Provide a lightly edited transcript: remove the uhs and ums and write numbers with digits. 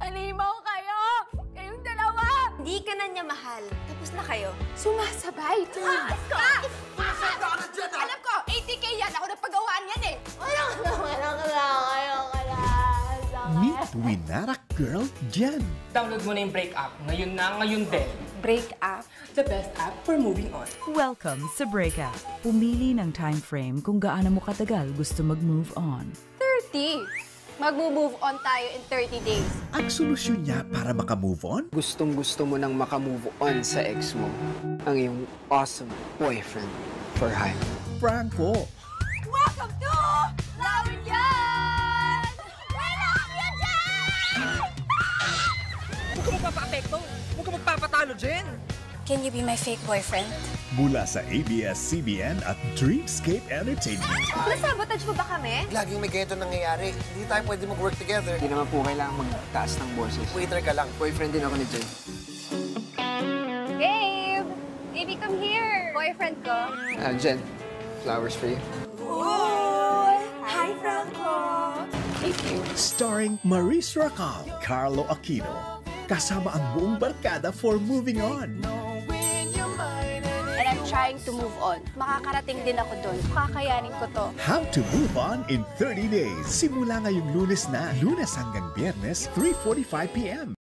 Halimaw kayo! Kayong dalawa! Hindi ka na niya mahal. Tapos na kayo. Sumasabay. Alam ko, 80K yan. Ako na pagawaan yan eh. Wala ka na. Meet Winara Girl Jen. Download mo na yung Break app. Ngayon din. Break up. The best app for moving on. Welcome sa Breakup. Pumili ng time frame kung gaano mo katagal gusto mag-move on. 30. Mag-move on tayo in 30 days. Ang solusyon niya para maka-move on? Gustong-gusto mo nang makamove on sa ex mo, ang iyong awesome boyfriend for hire. Franco. Welcome to Lawin Yan! Welcome yan dyan! Huwag ka magpapa-apekto. Huwag ka magpapatalo, Jen. Can you be my fake boyfriend? Mula sa ABS-CBN at Dreamscape Entertainment. Nasabotage mo ba kami? Laging may ganito nangyayari. Hindi tayo pwede mag-work together. Hindi naman po kailangan magtaas ng boses. Waiter ka lang. Boyfriend din ako ni Jen. Babe! Baby, come here! Boyfriend ko. Jen, flowers for you. Ooh! Hi, Franco! Thank you. Starring Maurice Racal, Carlo Aquino. Kasama ang buong barkada for moving on. And I'm trying to move on. Makakarating din ako doon. Kakayanin ko to. How to move on in 30 days. Simula ngayong Lunes na. Lunes hanggang Biyernes, 3:45 p.m.